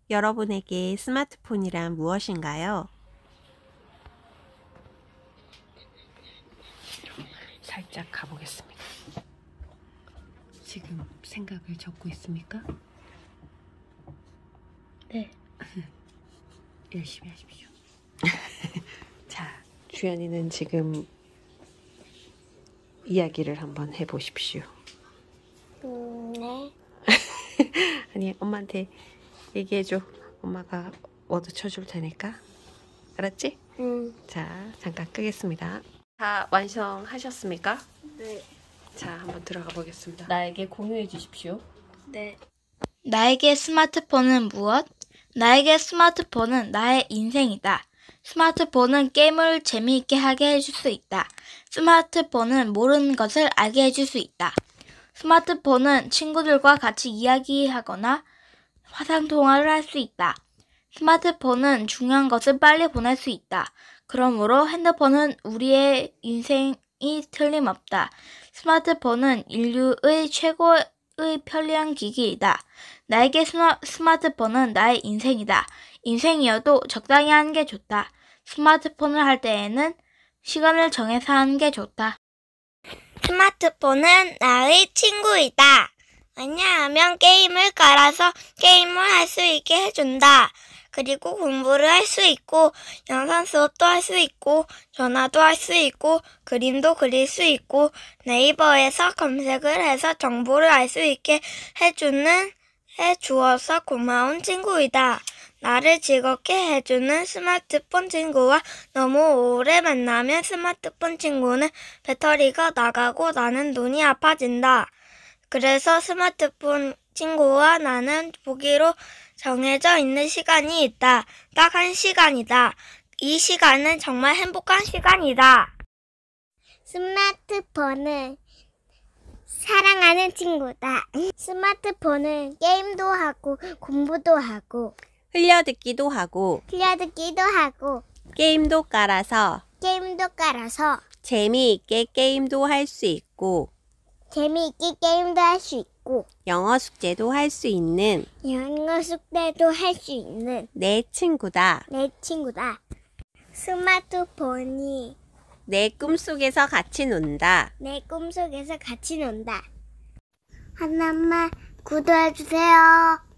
여러분에게 스마트폰이란 무엇인가요? 살짝 가보겠습니다. 지금 생각을 적고 있습니까? 네. 열심히 하십시오. 자, 주연이는 지금 이야기를 한번 해보십시오. 네. 아니, 엄마한테 얘기해줘. 엄마가 워드 쳐줄 테니까. 알았지? 자, 잠깐 끄겠습니다. 다 완성하셨습니까? 네. 자, 한번 들어가 보겠습니다. 나에게 공유해 주십시오. 네. 나에게 스마트폰은 무엇? 나에게 스마트폰은 나의 인생이다. 스마트폰은 게임을 재미있게 하게 해줄 수 있다. 스마트폰은 모르는 것을 알게 해줄 수 있다. 스마트폰은 친구들과 같이 이야기하거나 화상통화를 할 수 있다. 스마트폰은 중요한 것을 빨리 보낼 수 있다. 그러므로 핸드폰은 우리의 인생이 틀림없다. 스마트폰은 인류의 최고의 편리한 기기이다. 나에게 스마트폰은 나의 인생이다. 인생이어도 적당히 하는 게 좋다. 스마트폰을 할 때에는 시간을 정해서 하는 게 좋다. 스마트폰은 나의 친구이다. 왜냐하면 게임을 깔아서 게임을 할 수 있게 해준다. 그리고 공부를 할 수 있고, 영상 수업도 할 수 있고, 전화도 할 수 있고, 그림도 그릴 수 있고, 네이버에서 검색을 해서 정보를 알 수 있게 해주어서 고마운 친구이다. 나를 즐겁게 해주는 스마트폰 친구와 너무 오래 만나면 스마트폰 친구는 배터리가 나가고 나는 눈이 아파진다. 그래서 스마트폰 친구와 나는 보기로 정해져 있는 시간이 있다. 딱 1시간이다. 이 시간은 정말 행복한 시간이다. 스마트폰은 사랑하는 친구다. 스마트폰은 게임도 하고 공부도 하고 흘려듣기도 하고 게임도 깔아서 재미있게 게임도 할 수 있고 영어 숙제도 할 수 있는 내 친구다. 스마트폰이 내 꿈속에서 같이 논다. 하나만 구독해주세요.